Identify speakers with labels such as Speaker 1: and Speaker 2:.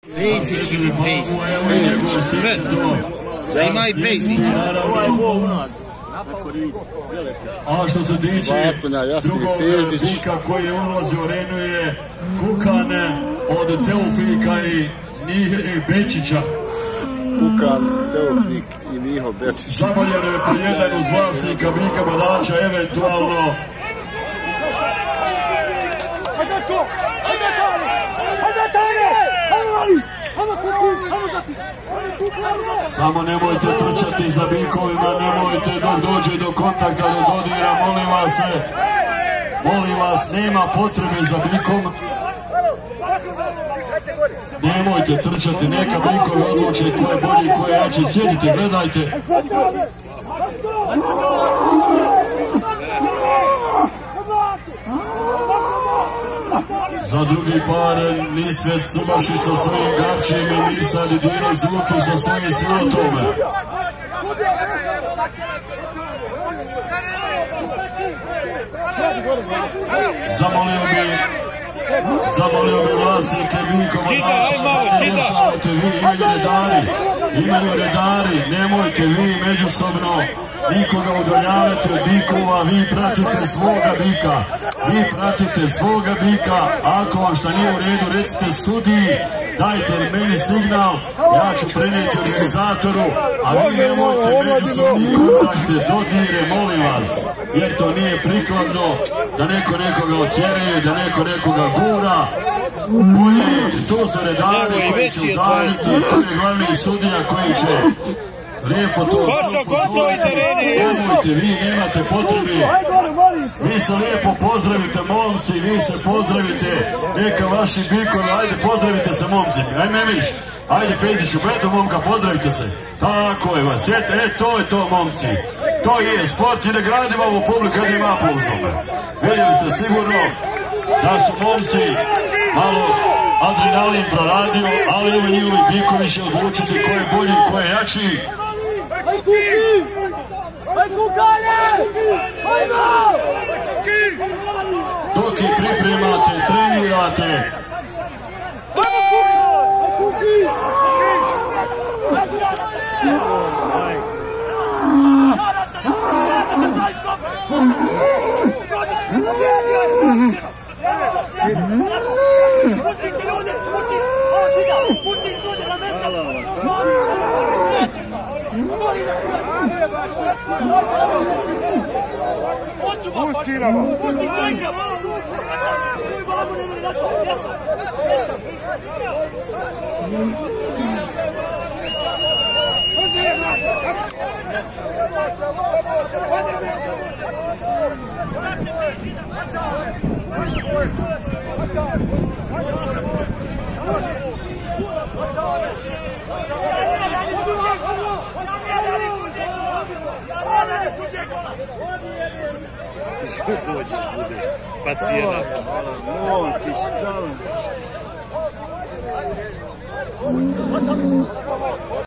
Speaker 1: Pejsić ili Pejsić? Sve. Da ima i Pejsića.
Speaker 2: Ovo je gol u nas.
Speaker 3: A što se tiče drugog bika koji je ulazio u arenu je Kukan od Teofika i Nihe Bečića.
Speaker 4: Kukan, Teofik i Niho Bečić.
Speaker 3: Zamoljeno je prijedan uz vlasnika bika Badača, eventualno. Samo nemojte trčati za bikovima, nemojte dok dođe do kontakta, do dodira, molim vas, nema potrebe za bikom. Nemojte trčati, neka bikovi odluče ko je bolji, ko je jači, sjedite, gledajte. Za drugi par Nisvet Subašić sa svojim Garčijem i Nisad Dino Zvukić sa svojim Silotom. Zamolio bi vlasnike bikova da rješavate vi, imaju redari, nemojte vi međusobno nikoga udaljavati od bikova, vi pratite svoga bika, ako vam šta nije u redu recite sudiji, dajte meni signal, ja ću prenijeti organizatoru, a vi nemojte međusobni kontakte, dodire, molim vas, jer to nije prikladno da neko nekoga otjeruje, da neko nekoga gura. Bolje, to su redari koji će udaljiti, to je glavni sudija koji će lijepo to nemojte, vi nemate potrebe, vi se lijepo pozdravite momci, vi se pozdravite, neka vaši bikovi, ajde pozdravite se momci, ajme viš, ajde Fejziću, eto momka, pozdravite se, tako je vas, to je to momci, to je sport i da gradimo ovu publiku kad ima pulsove. Vidjeli ste sigurno da su momci malo adrenalin proradio, ali evo njihovi bikovi će odlučiti ko je bolji, ko je jači. Dok ih pripremate, trenirate.
Speaker 2: Pusti čovjeka, malo
Speaker 1: dođe, bude pacijena.
Speaker 2: Monci, šta?